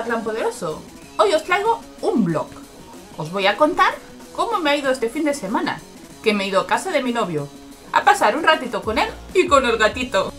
Hola, clan poderoso. Hoy os traigo un vlog. Os voy a contar cómo me ha ido este fin de semana, que me he ido a casa de mi novio a pasar un ratito con él y con el gatito.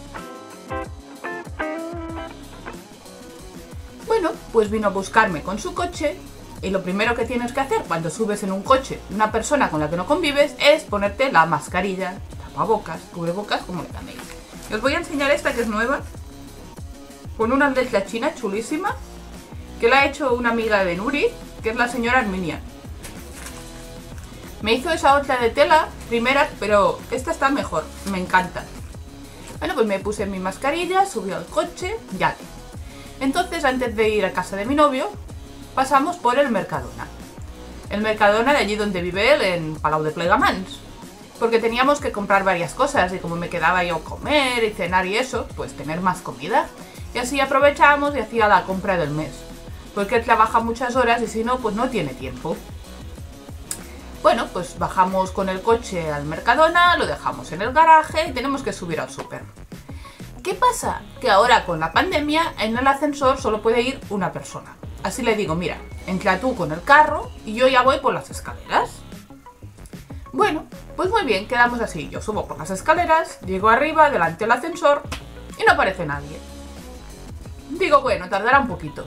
Bueno, pues vino a buscarme con su coche y lo primero que tienes que hacer cuando subes en un coche de una persona con la que no convives es ponerte la mascarilla, tapabocas, cubrebocas, como le llaméis. Y os voy a enseñar esta que es nueva, con una letra china chulísima, que la ha hecho una amiga de Nuri, que es la señora Arminia. Me hizo esa otra de tela primera, pero esta está mejor, me encanta. Bueno, pues me puse mi mascarilla, subí al coche, ya. Entonces, antes de ir a casa de mi novio, pasamos por el Mercadona. El Mercadona de allí donde vive él, en Palau de Plegamans. Porque teníamos que comprar varias cosas y como me quedaba yo a comer y cenar y eso, pues tener más comida. Y así aprovechamos y hacía la compra del mes. Porque él trabaja muchas horas y si no, pues no tiene tiempo. Bueno, pues bajamos con el coche al Mercadona, lo dejamos en el garaje y tenemos que subir al súper. ¿Qué pasa? Que ahora con la pandemia en el ascensor solo puede ir una persona. Así le digo, mira, entra tú con el carro y yo ya voy por las escaleras. Bueno, pues muy bien, quedamos así. Yo subo por las escaleras, llego arriba, delante del ascensor y no aparece nadie. Digo, bueno, tardará un poquito.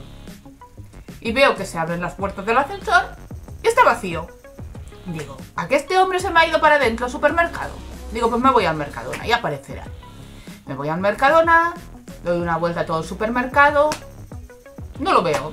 Y veo que se abren las puertas del ascensor y está vacío. Digo, ¿a qué este hombre se me ha ido para adentro al supermercado? Digo, pues me voy al Mercadona y aparecerá. Me voy al Mercadona, doy una vuelta a todo el supermercado, no lo veo.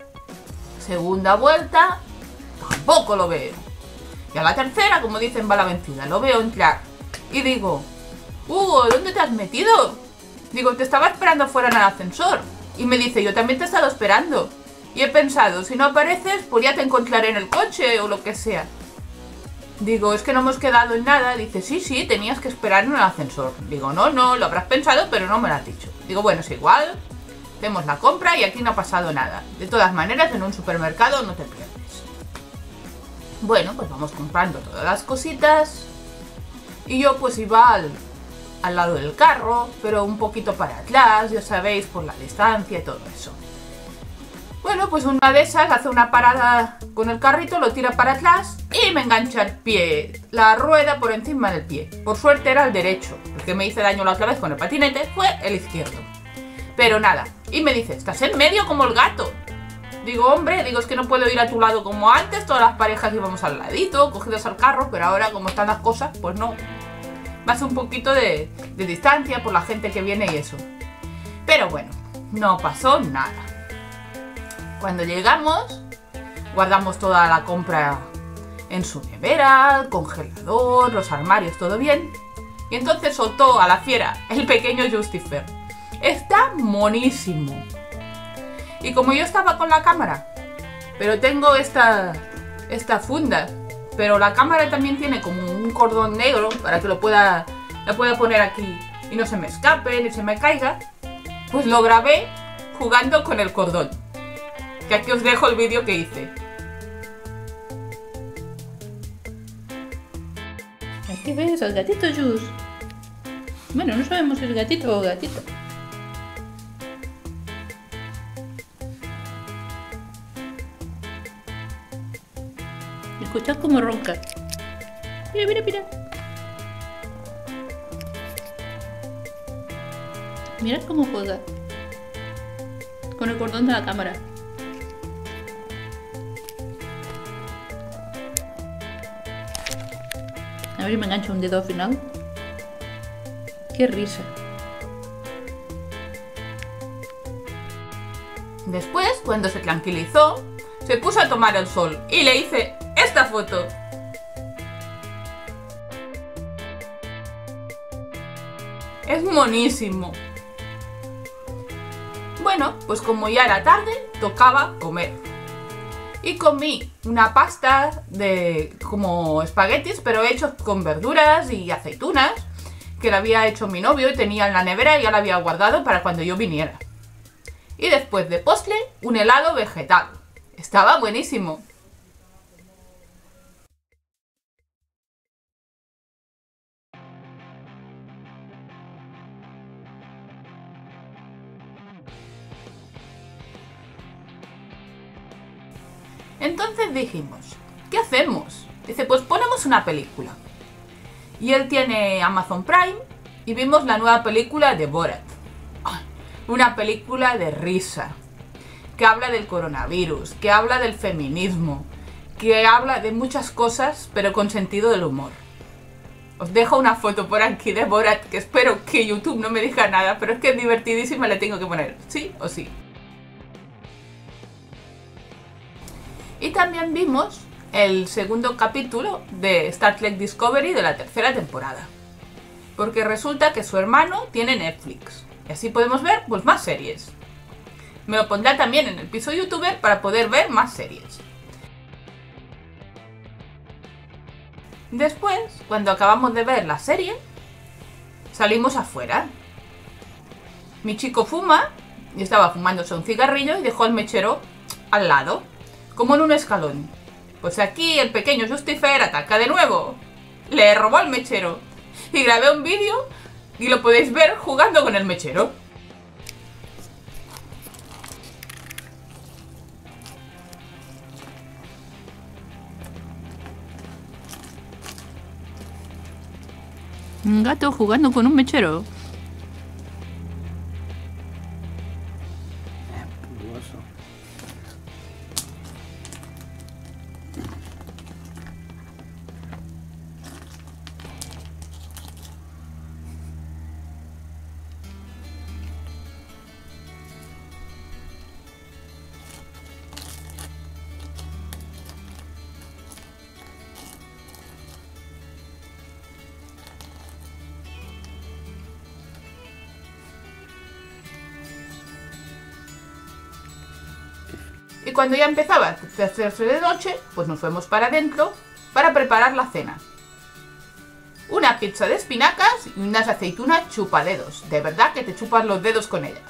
Segunda vuelta, tampoco lo veo. Y a la tercera, como dicen, va la vencida, lo veo entrar. Y digo, Hugo, ¿dónde te has metido? Digo, te estaba esperando fuera en el ascensor. Y me dice, yo también te he estado esperando. Y he pensado, si no apareces, pues ya te encontraré en el coche o lo que sea. Digo, es que no hemos quedado en nada. Dice, sí, tenías que esperar en el ascensor. Digo, no, lo habrás pensado, pero no me lo has dicho. Digo, bueno, es igual, hacemos la compra y aquí no ha pasado nada. De todas maneras, en un supermercado no te pierdes. Bueno, pues vamos comprando todas las cositas. Y yo pues iba al lado del carro, pero un poquito para atrás, ya sabéis, por la distancia y todo eso. Bueno, pues una de esas hace una parada con el carrito, lo tira para atrás y me engancha el pie, la rueda por encima del pie. Por suerte era el derecho, porque me hice daño la otra vez con el patinete, fue el izquierdo. Pero nada, y me dice, estás en medio como el gato. Digo, hombre, es que no puedo ir a tu lado como antes, todas las parejas íbamos al ladito, cogidos al carro, pero ahora como están las cosas, pues no. Más un poquito de distancia por la gente que viene y eso. Pero bueno, no pasó nada. Cuando llegamos, guardamos toda la compra en su nevera, el congelador, los armarios, todo bien. Y entonces soltó a la fiera el pequeño Justifer. Está monísimo. Y como yo estaba con la cámara, pero tengo esta funda, pero la cámara también tiene como un cordón negro para que la pueda poner aquí y no se me escape ni se me caiga, pues lo grabé jugando con el cordón. Que aquí os dejo el vídeo que hice. Aquí ves al gatito Jus. Bueno, no sabemos si es gatito o gatita. Escuchad cómo ronca. Mira. Mirad cómo juega con el cordón de la cámara. A ver si me engancho un dedo al final. ¡Qué risa! Después, cuando se tranquilizó, se puso a tomar el sol y le hice esta foto. Es monísimo. Bueno, pues como ya era tarde, tocaba comer. Y comí una pasta de como espaguetis, pero hechos con verduras y aceitunas, que la había hecho mi novio y tenía en la nevera y ya la había guardado para cuando yo viniera. Y después de postre, un helado vegetal. Estaba buenísimo. Entonces dijimos, ¿qué hacemos? Dice, pues ponemos una película. Y él tiene Amazon Prime y vimos la nueva película de Borat. Una película de risa, que habla del coronavirus, que habla del feminismo, que habla de muchas cosas, pero con sentido del humor. Os dejo una foto por aquí de Borat, que espero que YouTube no me diga nada, pero es que es divertidísima, le tengo que poner sí o sí. Y también vimos el segundo capítulo de Star Trek Discovery de la tercera temporada. Porque resulta que su hermano tiene Netflix. Y así podemos ver pues más series. Me lo pondrá también en el piso youtuber para poder ver más series. Después, cuando acabamos de ver la serie, salimos afuera. Mi chico fuma y estaba fumándose un cigarrillo y dejó el mechero al lado, como en un escalón. Pues aquí el pequeño Justifer ataca de nuevo. Le robó el mechero y grabé un vídeo y lo podéis ver jugando con el mechero. Un gato jugando con un mechero. Y cuando ya empezaba a hacerse de noche, pues nos fuimos para adentro para preparar la cena. Una pizza de espinacas y unas aceitunas chupadedos. De verdad que te chupas los dedos con ella.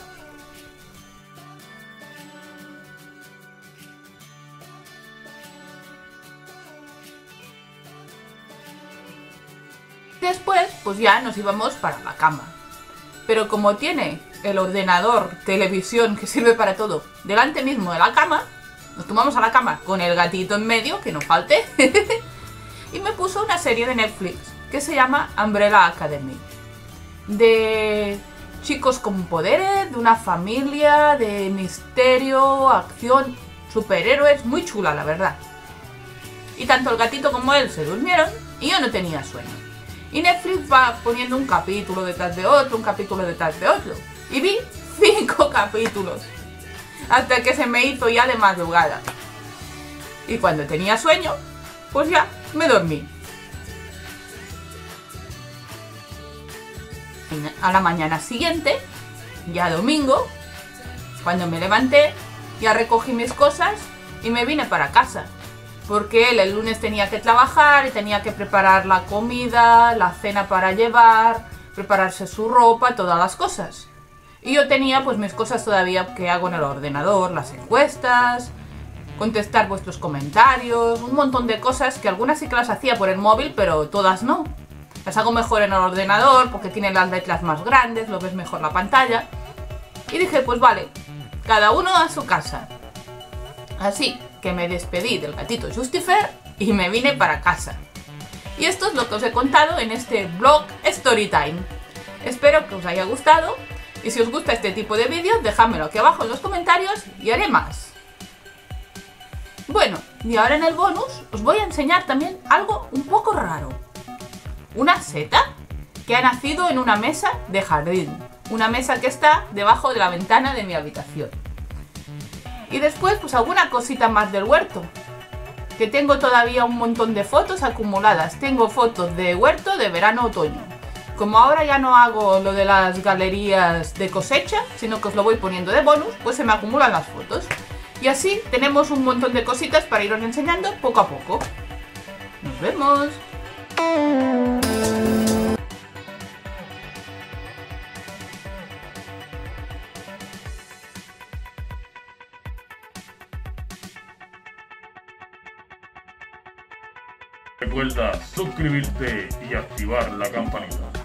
Después, pues ya nos íbamos para la cama. Pero como tiene el ordenador, televisión, que sirve para todo, delante mismo de la cama, nos tomamos a la cama con el gatito en medio, que no falte, y me puso una serie de Netflix que se llama Umbrella Academy, de chicos con poderes, de una familia, de misterio, acción, superhéroes, muy chula la verdad. Y tanto el gatito como él se durmieron y yo no tenía sueño. Y Netflix va poniendo un capítulo detrás de otro, un capítulo detrás de otro. Y vi 5 capítulos. Hasta que se me hizo ya de madrugada. Y cuando tenía sueño, pues ya me dormí. A la mañana siguiente, ya domingo, cuando me levanté, ya recogí mis cosas y me vine para casa. Porque él el lunes tenía que trabajar y tenía que preparar la comida, la cena para llevar, prepararse su ropa, todas las cosas. Y yo tenía pues mis cosas todavía que hago en el ordenador, las encuestas, contestar vuestros comentarios, un montón de cosas que algunas sí que las hacía por el móvil, pero todas no. Las hago mejor en el ordenador porque tienen las letras más grandes, lo ves mejor la pantalla. Y dije, pues vale, cada uno a su casa. Así que me despedí del gatito Justifer y me vine para casa. Y esto es lo que os he contado en este vlog Storytime. Espero que os haya gustado y si os gusta este tipo de vídeos dejadmelo aquí abajo en los comentarios y haré más. Bueno, y ahora en el bonus os voy a enseñar también algo un poco raro. Una seta que ha nacido en una mesa de jardín. Una mesa que está debajo de la ventana de mi habitación. Y después pues alguna cosita más del huerto. Que tengo todavía un montón de fotos acumuladas. Tengo fotos de huerto de verano-otoño. Como ahora ya no hago lo de las galerías de cosecha, sino que os lo voy poniendo de bonus, pues se me acumulan las fotos. Y así tenemos un montón de cositas para iros enseñando poco a poco. ¡Nos vemos! Recuerda suscribirte y activar la campanita.